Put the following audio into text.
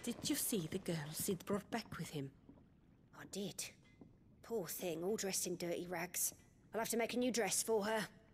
Did you see the girl Sid brought back with him? I did. Poor thing, all dressed in dirty rags. I'll have to make a new dress for her.